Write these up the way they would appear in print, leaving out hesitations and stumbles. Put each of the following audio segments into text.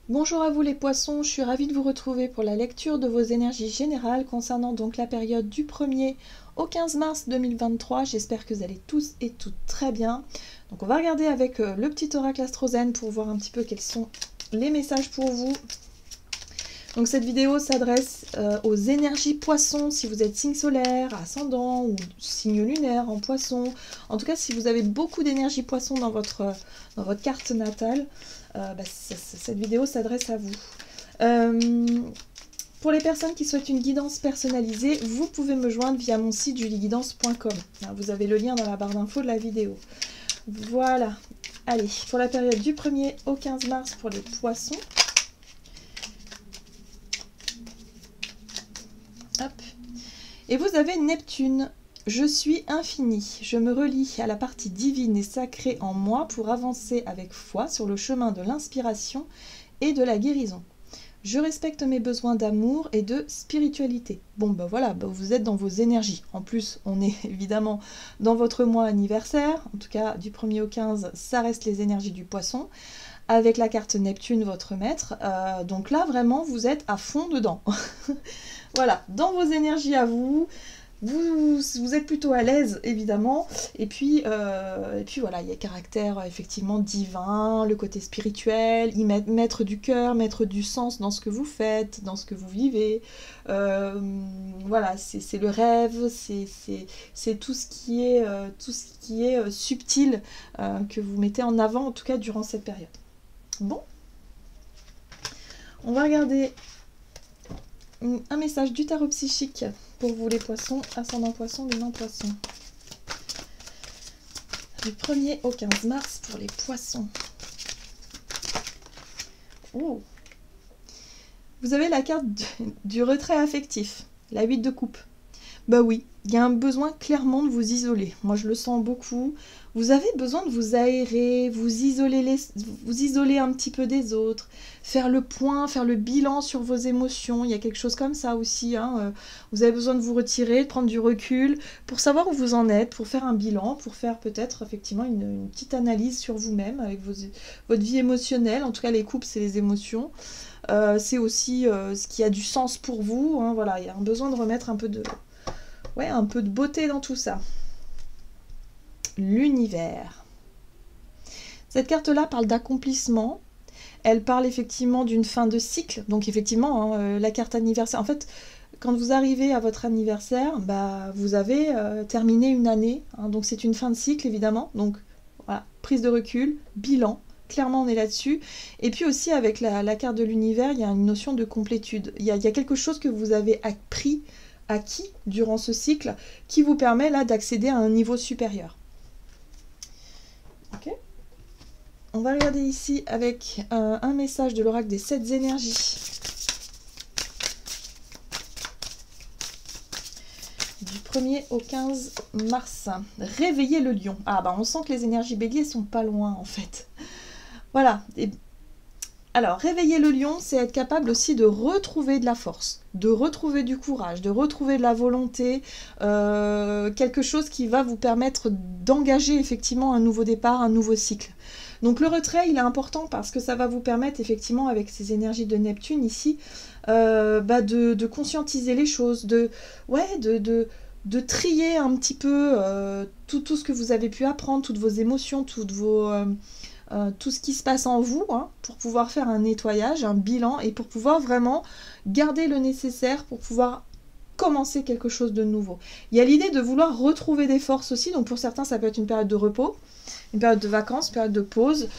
Bonjour à vous les poissons, je suis ravie de vous retrouver pour la lecture de vos énergies générales concernant donc la période du 1er au 15 mars 2023. J'espère que vous allez tous et toutes très bien. Donc on va regarder avec le petit oracle astrozène pour voir un petit peu quels sont les messages pour vous. Donc cette vidéo s'adresse aux énergies poissons, si vous êtes signe solaire, ascendant ou signe lunaire en poisson. En tout cas, si vous avez beaucoup d'énergie poisson dans votre carte natale, cette vidéo s'adresse à vous. Pour les personnes qui souhaitent une guidance personnalisée, vous pouvez me joindre via mon site julieguidance.com. Vous avez le lien dans la barre d'infos de la vidéo. Voilà. Allez, pour la période du 1er au 15 mars pour les poissons. Hop. Et vous avez Neptune. Je suis infini. Je me relie à la partie divine et sacrée en moi pour avancer avec foi sur le chemin de l'inspiration et de la guérison. Je respecte mes besoins d'amour et de spiritualité. Bon, ben voilà, vous êtes dans vos énergies. En plus, on est évidemment dans votre mois anniversaire. En tout cas, du 1er au 15, ça reste les énergies du poisson. Avec la carte Neptune, votre maître. Donc là, vraiment, vous êtes à fond dedans. Voilà, dans vos énergies à vous, vous êtes plutôt à l'aise, évidemment. Et puis voilà, il y a le caractère effectivement divin, le côté spirituel, mettre du cœur, mettre du sens dans ce que vous faites, dans ce que vous vivez. Voilà, c'est le rêve, c'est tout ce qui est subtil que vous mettez en avant, en tout cas durant cette période. Bon, on va regarder un message du tarot psychique pour vous les poissons, ascendant poisson, lunan poisson. Du 1er au 15 mars pour les poissons. Oh. Vous avez la carte du retrait affectif, la 8 de coupe. Bah oui, il y a un besoin clairement de vous isoler. Moi, je le sens beaucoup. Vous avez besoin de vous aérer, vous isoler un petit peu des autres, faire le point, faire le bilan sur vos émotions. Il y a quelque chose comme ça aussi. Vous avez besoin de vous retirer, de prendre du recul pour savoir où vous en êtes, pour faire un bilan, pour faire peut-être effectivement une petite analyse sur vous-même avec votre vie émotionnelle. En tout cas, les couples, c'est les émotions. C'est aussi ce qui a du sens pour vous. Voilà, il y a un besoin de remettre un peu de beauté dans tout ça. L'univers. Cette carte-là parle d'accomplissement. Elle parle effectivement d'une fin de cycle. Donc effectivement, la carte anniversaire. En fait, quand vous arrivez à votre anniversaire, vous avez terminé une année. Donc c'est une fin de cycle, évidemment. Donc voilà, prise de recul, bilan. Clairement, on est là-dessus. Et puis aussi, avec la carte de l'univers, il y a une notion de complétude. Il y a quelque chose que vous avez acquis durant ce cycle qui vous permet là d'accéder à un niveau supérieur. Ok. On va regarder ici avec un message de l'oracle des 7 énergies. Du 1er au 15 mars. Réveiller le lion. On sent que les énergies béliers sont pas loin en fait. Voilà. Alors, réveiller le lion, c'est être capable aussi de retrouver de la force, de retrouver du courage, de retrouver de la volonté, quelque chose qui va vous permettre d'engager effectivement un nouveau départ, un nouveau cycle. Donc le retrait, il est important parce que ça va vous permettre effectivement, avec ces énergies de Neptune ici, de conscientiser les choses, de trier un petit peu tout ce que vous avez pu apprendre, toutes vos émotions, tout ce qui se passe en vous, pour pouvoir faire un nettoyage, un bilan, et pour pouvoir vraiment garder le nécessaire pour pouvoir commencer quelque chose de nouveau. Il y a l'idée de vouloir retrouver des forces aussi, donc pour certains ça peut être une période de repos, une période de vacances, une période de pause,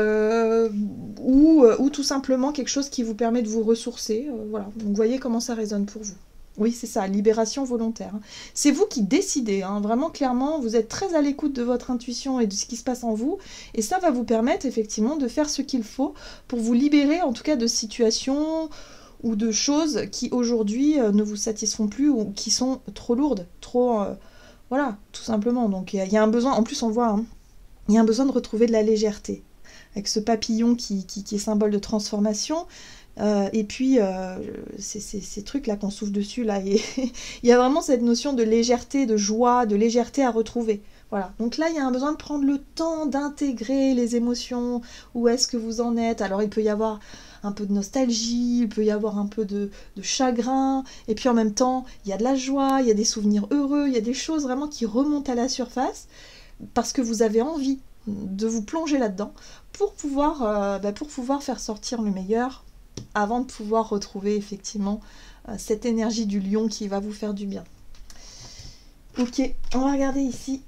ou tout simplement quelque chose qui vous permet de vous ressourcer. Voilà. Donc vous voyez comment ça résonne pour vous. Oui, c'est ça, libération volontaire. C'est vous qui décidez, vraiment clairement, vous êtes très à l'écoute de votre intuition et de ce qui se passe en vous, et ça va vous permettre effectivement de faire ce qu'il faut pour vous libérer en tout cas de situations ou de choses qui aujourd'hui ne vous satisfont plus ou qui sont trop lourdes, voilà, tout simplement. Donc il y a un besoin, en plus on voit, il y a un besoin de retrouver de la légèreté, avec ce papillon qui est symbole de transformation. Et puis ces trucs là qu'on souffle dessus là, il y a vraiment cette notion de légèreté, de joie, de légèreté à retrouver. Voilà, donc là il y a un besoin de prendre le temps d'intégrer les émotions, où est-ce que vous en êtes. Alors il peut y avoir un peu de nostalgie, il peut y avoir un peu de chagrin, et puis en même temps, il y a de la joie, il y a des souvenirs heureux, il y a des choses vraiment qui remontent à la surface, parce que vous avez envie de vous plonger là-dedans pour pouvoir faire sortir le meilleur avant de pouvoir retrouver effectivement cette énergie du lion qui va vous faire du bien. Ok, on va regarder ici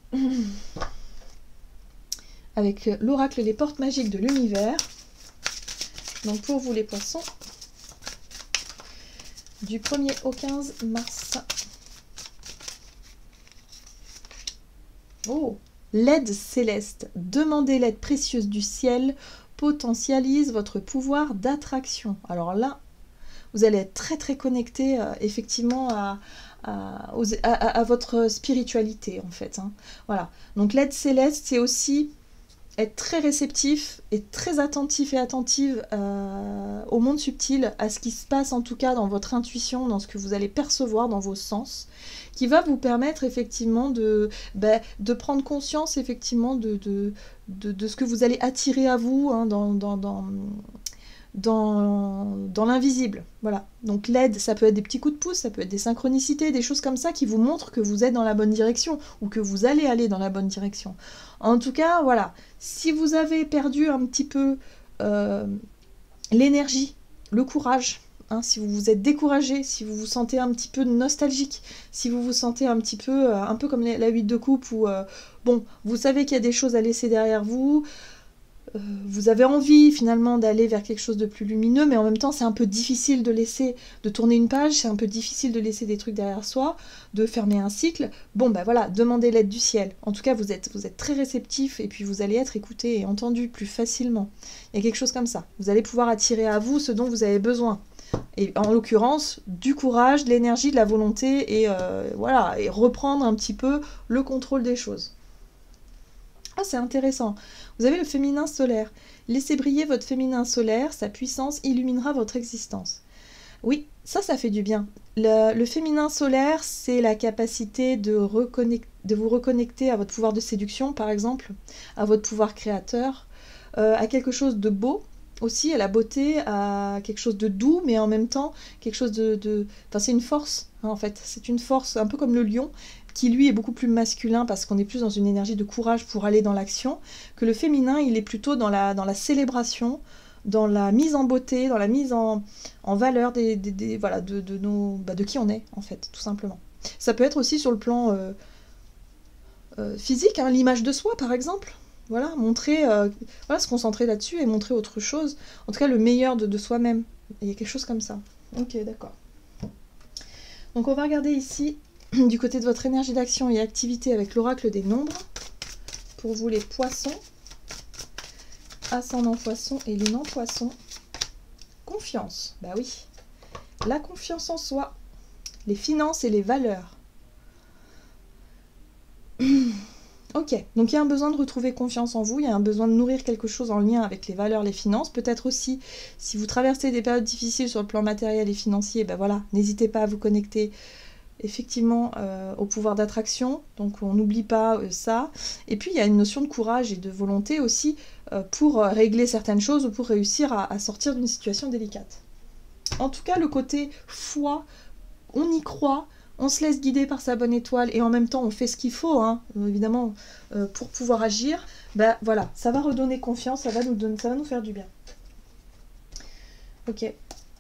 avec l'oracle Les Portes Magiques de l'Univers. Donc pour vous les poissons, du 1er au 15 mars. Oh, l'aide céleste. Demandez l'aide précieuse du ciel, potentialise votre pouvoir d'attraction. Alors là, vous allez être très très connecté effectivement à votre spiritualité en fait. Hein. Voilà. Donc l'aide céleste, c'est aussi être très réceptif et très attentif et attentive au monde subtil, à ce qui se passe en tout cas dans votre intuition, dans ce que vous allez percevoir dans vos sens, qui va vous permettre effectivement de prendre conscience effectivement de ce que vous allez attirer à vous hein, dans l'invisible. Voilà. Donc l'aide, ça peut être des petits coups de pouce, ça peut être des synchronicités, des choses comme ça qui vous montrent que vous êtes dans la bonne direction ou que vous allez aller dans la bonne direction. En tout cas, voilà. Si vous avez perdu un petit peu l'énergie, le courage, hein, si vous vous êtes découragé, si vous vous sentez un petit peu nostalgique, si vous vous sentez un peu comme la 8 de coupe où bon, vous savez qu'il y a des choses à laisser derrière vous, vous avez envie finalement d'aller vers quelque chose de plus lumineux, mais en même temps c'est un peu difficile de tourner une page, c'est un peu difficile de laisser des trucs derrière soi, de fermer un cycle. Bon ben voilà, demandez l'aide du ciel. En tout cas vous êtes très réceptif et puis vous allez être écouté et entendu plus facilement. Il y a quelque chose comme ça. Vous allez pouvoir attirer à vous ce dont vous avez besoin. Et en l'occurrence, du courage, de l'énergie, de la volonté et voilà, et reprendre un petit peu le contrôle des choses. Ah, c'est intéressant. Vous avez le féminin solaire. Laissez briller votre féminin solaire, sa puissance illuminera votre existence. Oui, ça fait du bien. Le féminin solaire, c'est la capacité de vous reconnecter à votre pouvoir de séduction, par exemple, à votre pouvoir créateur, à quelque chose de beau, aussi à la beauté, à quelque chose de doux, mais en même temps, quelque chose Enfin, c'est une force, hein, en fait. C'est une force, un peu comme le lion, qui lui est beaucoup plus masculin parce qu'on est plus dans une énergie de courage pour aller dans l'action, que le féminin, il est plutôt dans la célébration, dans la mise en beauté, dans la mise en valeur voilà, de qui on est, en fait, tout simplement. Ça peut être aussi sur le plan physique, hein, l'image de soi, par exemple. Voilà, montrer, se concentrer là-dessus et montrer autre chose. En tout cas, le meilleur de soi-même. Il y a quelque chose comme ça. Ok, d'accord. Donc on va regarder ici du côté de votre énergie d'action et activité avec l'oracle des nombres. Pour vous les poissons, ascendant poisson et lune en poisson. Confiance, bah oui. La confiance en soi, les finances et les valeurs. Ok, donc il y a un besoin de retrouver confiance en vous, il y a un besoin de nourrir quelque chose en lien avec les valeurs, les finances. Peut-être aussi, si vous traversez des périodes difficiles sur le plan matériel et financier, ben voilà, n'hésitez pas à vous connecter effectivement au pouvoir d'attraction, donc on n'oublie pas ça. Et puis il y a une notion de courage et de volonté aussi pour régler certaines choses ou pour réussir à sortir d'une situation délicate. En tout cas, le côté foi, on y croit, on se laisse guider par sa bonne étoile et en même temps on fait ce qu'il faut, hein, évidemment, pour pouvoir agir, ben voilà, ça va redonner confiance, ça va nous faire du bien. Ok.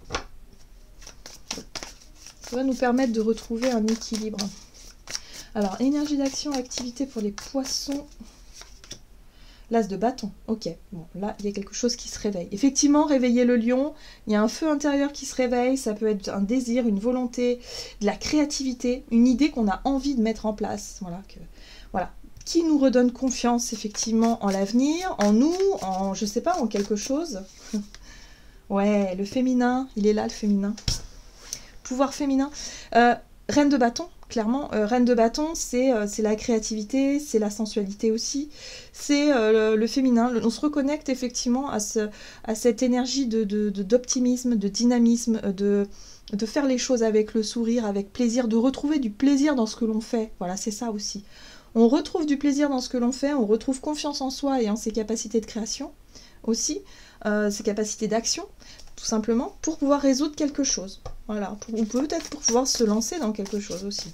Ça va nous permettre de retrouver un équilibre. Alors, énergie d'action, activité pour les poissons. L'as de bâton, ok. Bon, là, il y a quelque chose qui se réveille. Effectivement, réveiller le lion, il y a un feu intérieur qui se réveille, ça peut être un désir, une volonté, de la créativité, une idée qu'on a envie de mettre en place. Voilà, qui nous redonne confiance, effectivement, en l'avenir, en nous, en, je sais pas, en quelque chose. Ouais, le féminin, il est là, le féminin. Pouvoir féminin. Reine de bâton, clairement. Reine de bâton, c'est la créativité, c'est la sensualité aussi. C'est le féminin. On se reconnecte effectivement à cette énergie d'optimisme, de dynamisme, de faire les choses avec le sourire, avec plaisir, de retrouver du plaisir dans ce que l'on fait. Voilà, c'est ça aussi. On retrouve du plaisir dans ce que l'on fait, on retrouve confiance en soi et en ses capacités de création aussi, ses capacités d'action. tout simplement, pour pouvoir résoudre quelque chose. Voilà, ou peut-être pour pouvoir se lancer dans quelque chose aussi.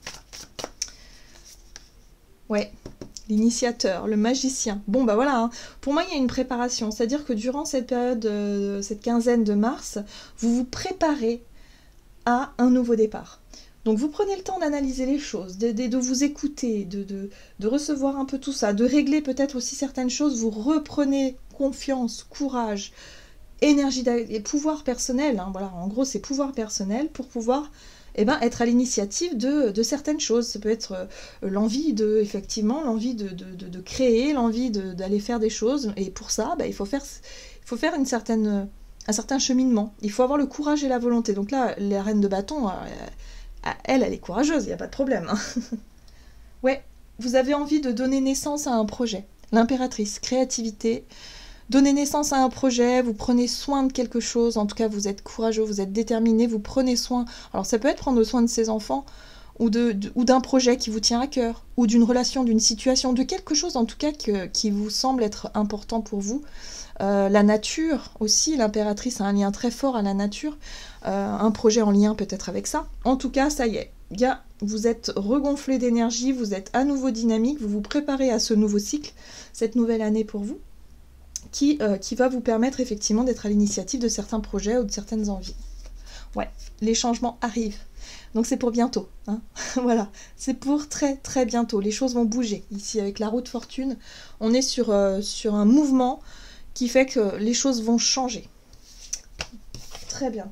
Ouais, l'initiateur, le magicien. Bon, bah voilà, hein. Pour moi, il y a une préparation. C'est-à-dire que durant cette période, cette quinzaine de mars, vous vous préparez à un nouveau départ. Donc vous prenez le temps d'analyser les choses, de vous écouter, de recevoir un peu tout ça, de régler peut-être aussi certaines choses. Vous reprenez confiance, courage, énergie et pouvoir personnel. Hein, voilà, en gros, c'est pouvoir personnel pour pouvoir être à l'initiative de certaines choses. Ça peut être l'envie de créer, l'envie d'aller faire des choses. Et pour ça, il faut faire un certain cheminement. Il faut avoir le courage et la volonté. Donc là, la reine de bâton, elle est courageuse, il n'y a pas de problème. Hein. Ouais, vous avez envie de donner naissance à un projet. L'impératrice, créativité. Donner naissance à un projet, vous prenez soin de quelque chose, en tout cas vous êtes courageux, vous êtes déterminé, vous prenez soin. Alors ça peut être prendre soin de ses enfants, ou d'un projet qui vous tient à cœur, ou d'une relation, d'une situation, de quelque chose en tout cas qui vous semble être important pour vous. La nature aussi, l'impératrice a un lien très fort à la nature, un projet en lien peut-être avec ça. En tout cas, ça y est, vous êtes regonflé d'énergie, vous êtes à nouveau dynamique, vous vous préparez à ce nouveau cycle, cette nouvelle année pour vous, qui va vous permettre effectivement d'être à l'initiative de certains projets ou de certaines envies. Ouais, les changements arrivent. Donc c'est pour bientôt. Hein. Voilà, c'est pour très très bientôt. Les choses vont bouger. Ici, avec la roue de fortune, on est sur un mouvement qui fait que les choses vont changer. Très bien.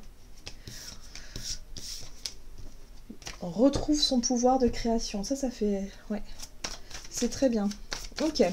On retrouve son pouvoir de création. Ça fait... Ouais, c'est très bien. Ok.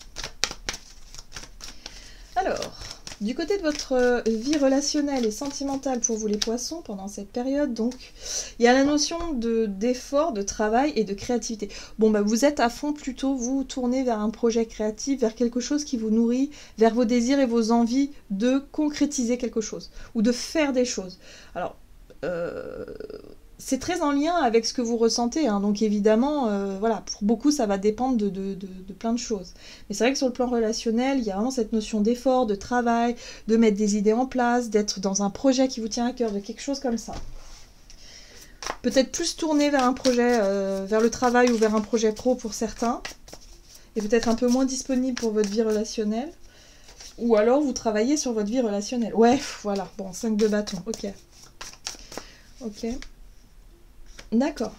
Alors, du côté de votre vie relationnelle et sentimentale pour vous les poissons, pendant cette période, donc, il y a la notion d'effort, de travail et de créativité. Bon, vous êtes à fond plutôt, vous tournez vers un projet créatif, vers quelque chose qui vous nourrit, vers vos désirs et vos envies de concrétiser quelque chose, ou de faire des choses. Alors, c'est très en lien avec ce que vous ressentez, hein, donc évidemment, voilà, pour beaucoup, ça va dépendre de plein de choses. Mais c'est vrai que sur le plan relationnel, il y a vraiment cette notion d'effort, de travail, de mettre des idées en place, d'être dans un projet qui vous tient à cœur, de quelque chose comme ça. Peut-être plus tourné vers un projet, vers le travail ou vers un projet pro pour certains, et peut-être un peu moins disponible pour votre vie relationnelle. Ou alors, vous travaillez sur votre vie relationnelle. Ouais, voilà, bon, 5 de bâton, ok. Ok. D'accord.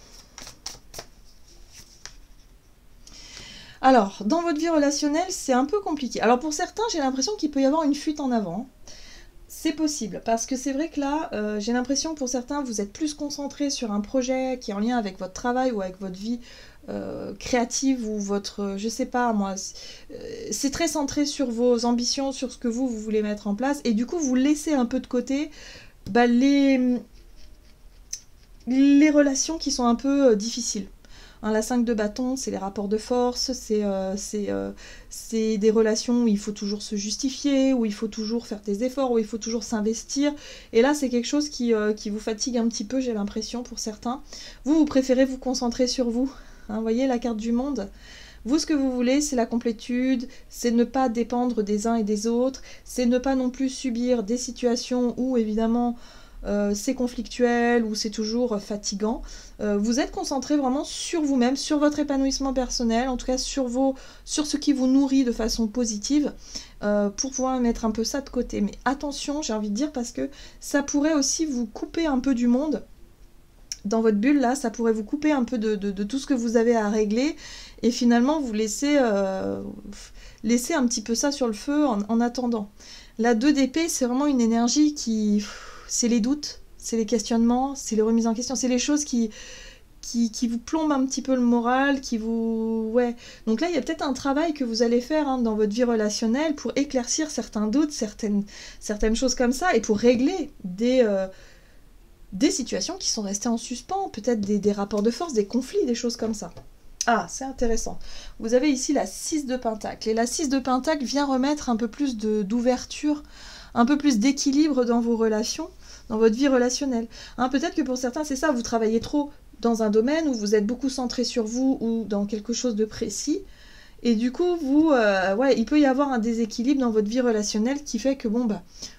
Alors, dans votre vie relationnelle, c'est un peu compliqué. Alors, pour certains, j'ai l'impression qu'il peut y avoir une fuite en avant. C'est possible, parce que c'est vrai que là, j'ai l'impression que pour certains, vous êtes plus concentré sur un projet qui est en lien avec votre travail ou avec votre vie créative ou votre... je sais pas, moi, c'est très centré sur vos ambitions, sur ce que vous voulez mettre en place, et du coup, vous laissez un peu de côté les relations qui sont un peu difficiles. Hein, la 5 de bâton, c'est les rapports de force, c'est des relations où il faut toujours se justifier, où il faut toujours faire des efforts, où il faut toujours s'investir. Et là, c'est quelque chose qui vous fatigue un petit peu, j'ai l'impression, pour certains. Vous préférez vous concentrer sur vous. Hein, vous voyez la carte du monde ? Vous, ce que vous voulez, c'est la complétude, c'est ne pas dépendre des uns et des autres, c'est ne pas non plus subir des situations où, évidemment, c'est conflictuel ou c'est toujours fatigant. Vous êtes concentré vraiment sur vous-même, sur votre épanouissement personnel, en tout cas sur ce qui vous nourrit de façon positive, pour pouvoir mettre un peu ça de côté. Mais attention, j'ai envie de dire, parce que ça pourrait aussi vous couper un peu du monde. Dans votre bulle, là, ça pourrait vous couper un peu de tout ce que vous avez à régler, et finalement vous laisser un petit peu ça sur le feu en attendant. La 2 d'épée, c'est vraiment une énergie qui... c'est les doutes, c'est les questionnements, c'est les remises en question, c'est les choses qui vous plombent un petit peu le moral, qui vous... Ouais. Donc là, il y a peut-être un travail que vous allez faire dans votre vie relationnelle pour éclaircir certains doutes, certaines choses comme ça, et pour régler des situations qui sont restées en suspens, peut-être des rapports de force, des conflits, des choses comme ça. Ah, c'est intéressant. Vous avez ici la 6 de Pentacle, et la 6 de Pentacle vient remettre un peu plus d'ouverture, un peu plus d'équilibre dans vos relations, dans votre vie relationnelle. Hein, peut-être que pour certains, c'est ça, vous travaillez trop dans un domaine où vous êtes beaucoup centré sur vous ou dans quelque chose de précis, et du coup, il peut y avoir un déséquilibre dans votre vie relationnelle qui fait que,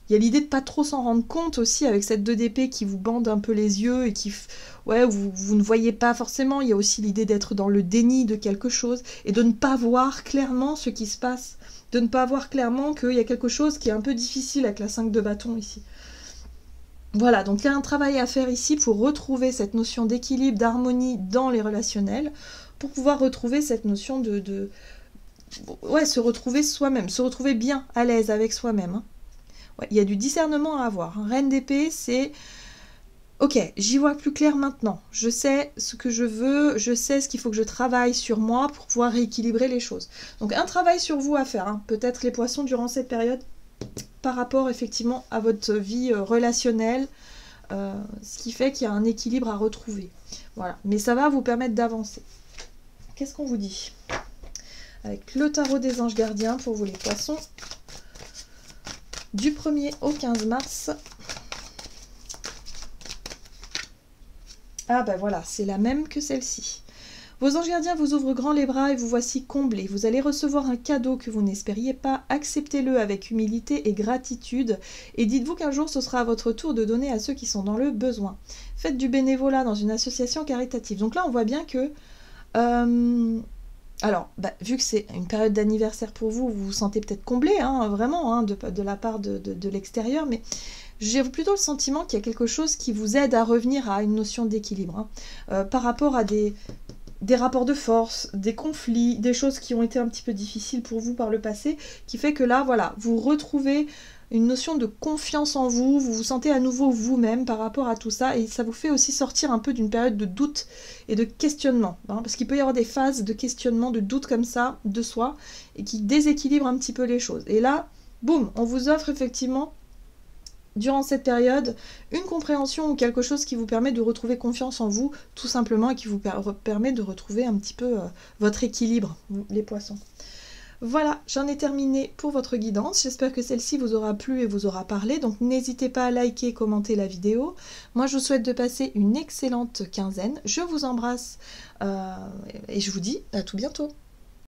Il y a l'idée de pas trop s'en rendre compte aussi avec cette 2 d'épée qui vous bande un peu les yeux et qui... Ouais, vous ne voyez pas forcément. Il y a aussi l'idée d'être dans le déni de quelque chose et de ne pas voir clairement ce qui se passe. De ne pas voir clairement qu'il y a quelque chose qui est un peu difficile avec la 5 de bâton ici. Voilà, donc il y a un travail à faire ici pour retrouver cette notion d'équilibre, d'harmonie dans les relationnels, pour pouvoir retrouver cette notion ouais, se retrouver soi-même, se retrouver bien à l'aise avec soi-même. Hein. Ouais, il y a du discernement à avoir. Hein. Reine d'épée, c'est... Ok, j'y vois plus clair maintenant. Je sais ce que je veux, je sais ce qu'il faut que je travaille sur moi pour pouvoir rééquilibrer les choses. Donc un travail sur vous à faire. Hein. Peut-être les poissons durant cette période, par rapport effectivement à votre vie relationnelle, ce qui fait qu'il y a un équilibre à retrouver. Voilà, mais ça va vous permettre d'avancer. Qu'est-ce qu'on vous dit? Avec le tarot des anges gardiens pour vous les poissons, du 1er au 15 mars. Ah ben voilà, c'est la même que celle-ci. Vos anges gardiens vous ouvrent grand les bras et vous voici comblés. Vous allez recevoir un cadeau que vous n'espériez pas. Acceptez-le avec humilité et gratitude. Et dites-vous qu'un jour, ce sera à votre tour de donner à ceux qui sont dans le besoin. Faites du bénévolat dans une association caritative. Donc là, on voit bien que... alors, vu que c'est une période d'anniversaire pour vous, vous vous sentez peut-être comblé, hein, vraiment, hein, de la part de l'extérieur, mais... J'ai plutôt le sentiment qu'il y a quelque chose qui vous aide à revenir à une notion d'équilibre. Hein, par rapport à des rapports de force, des conflits, des choses qui ont été un petit peu difficiles pour vous par le passé, qui fait que là, voilà, vous retrouvez une notion de confiance en vous, vous vous sentez à nouveau vous-même par rapport à tout ça, et ça vous fait aussi sortir un peu d'une période de doute et de questionnement, hein, parce qu'il peut y avoir des phases de questionnement, de doute comme ça, de soi, et qui déséquilibrent un petit peu les choses. Et là, boum, on vous offre effectivement durant cette période, une compréhension ou quelque chose qui vous permet de retrouver confiance en vous, tout simplement, et qui vous permet de retrouver un petit peu votre équilibre, les poissons. Voilà, j'en ai terminé pour votre guidance. J'espère que celle-ci vous aura plu et vous aura parlé. Donc n'hésitez pas à liker et commenter la vidéo. Moi, je vous souhaite de passer une excellente quinzaine. Je vous embrasse et je vous dis à tout bientôt.